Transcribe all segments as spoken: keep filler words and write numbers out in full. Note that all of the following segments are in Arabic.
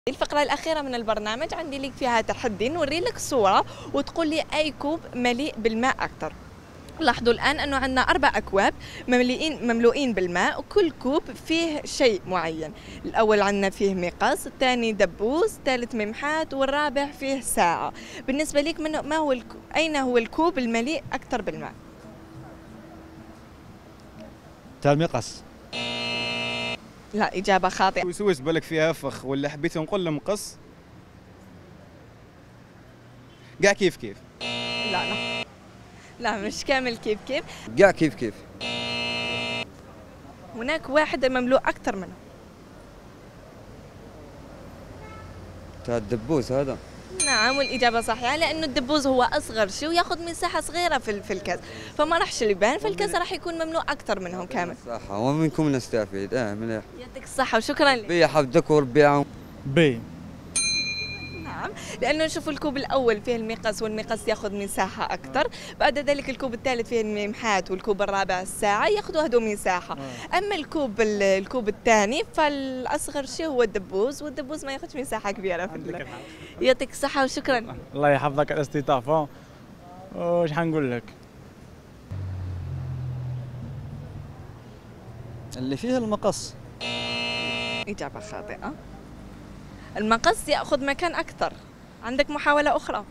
الفقرة الأخيرة من البرنامج عندي لك فيها تحدي، نوري لك صورة وتقول لي أي كوب مليء بالماء أكثر. لاحظوا الآن أنه عندنا أربع أكواب مملوئين مملوئين بالماء، وكل كوب فيه شيء معين. الأول عندنا فيه مقص، الثاني دبوس، الثالث ممحات، والرابع فيه ساعة. بالنسبة لك من ما هو الكو... أين هو الكوب المليء أكثر بالماء؟ تاع المقص. لا، إجابة خاطئة. وسوس بالك فيها فخ ولا حبيت نقول له مقص؟ قاع كيف كيف. لا لا لا، مش كامل كيف كيف. قاع كيف كيف. هناك واحد مملوء أكثر منه. تاع الدبوس هذا. نعم، والإجابة صحيحة، لأنه الدبوس هو أصغر شيء وياخذ مساحة صغيرة في في الكاس، فما راحش يبان، فالكاس راح يكون مملوء أكثر منهم كامل. صح، ومنكم نستفيد. اه مليح. يعطيك الصحة وشكرا لك. بي حفظك وربي يعاون. بي. نعم، لأنه شوفوا الكوب الأول فيه المقص، والمقص ياخذ مساحة أكثر، بعد ذلك الكوب الثالث فيه الممحات، والكوب الرابع الساعة، ياخذوا هدو مساحة. أما الكوب الكوب الثاني فالأصغر شيء هو الدبوس، والدبوس ما ياخذش مساحة كبيرة في الليل. يعطيك الصحة وشكرا. الله يحفظك الاستضافة. وش حنقول لك؟ اللي فيه المقص. إجابة خاطئة. المقص يأخذ مكان أكثر. عندك محاولة أخرى.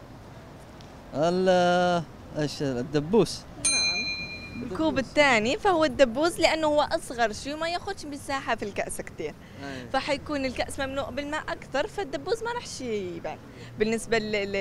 ايش الدبوس. نعم، الكوب الثاني فهو الدبوس، لأنه هو أصغر شيء وما ياخذش مساحة في الكأس كثير، فحيكون الكأس مملوء بالماء أكثر، فالدبوس ما راحش يبان. بالنسبة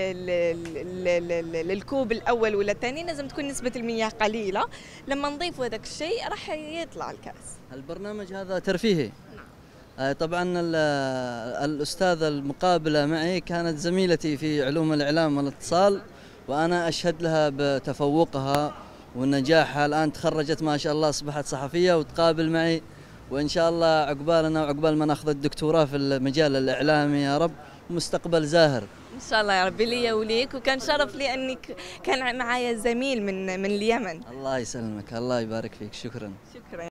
للكوب الأول ولا الثاني لازم تكون نسبة المياه قليلة، لما نضيف هذاك الشيء راح يطلع الكأس. البرنامج هذا ترفيهي. طبعا الأستاذة المقابلة معي كانت زميلتي في علوم الإعلام والاتصال، وأنا أشهد لها بتفوقها ونجاحها. الآن تخرجت ما شاء الله، أصبحت صحفية وتقابل معي، وإن شاء الله عقبالنا وعقبال ما ناخذ الدكتوراه في المجال الإعلامي يا رب، مستقبل زاهر إن شاء الله يا ربي، لي وليك. وكان شرف لي أنك كان معايا زميل من من اليمن. الله يسلمك، الله يبارك فيك. شكرا. شكرا.